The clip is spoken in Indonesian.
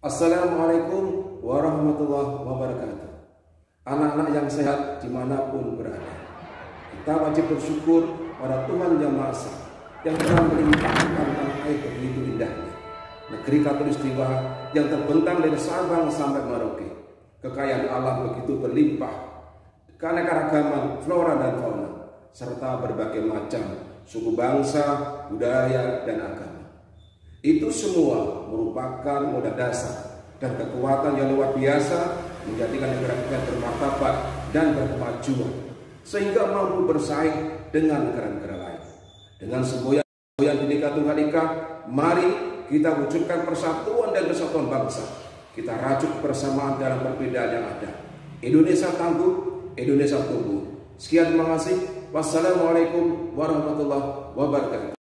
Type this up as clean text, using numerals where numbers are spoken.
Assalamualaikum warahmatullahi wabarakatuh. Anak-anak yang sehat dimanapun berada, kita wajib bersyukur pada Tuhan Yang Maha Esa yang telah melimpahkan tanah air begitu indahnya. Negeri Khatulistiwa yang terbentang dari Sabang sampai Merauke. Kekayaan alam begitu berlimpah, keanekaragaman flora dan fauna, serta berbagai macam suku bangsa, budaya, dan agama. Itu semua merupakan modal dasar dan kekuatan yang luar biasa menjadikan negara kita bermartabat dan berkemajuan sehingga mampu bersaing dengan negara-negara lain. Dengan semboyan Bhinneka Tunggal Ika, mari kita wujudkan persatuan dan kesatuan bangsa. Kita rajut persamaan dalam perbedaan yang ada. Indonesia tangguh, Indonesia tumbuh. Sekian, terima kasih. Wassalamualaikum warahmatullahi wabarakatuh.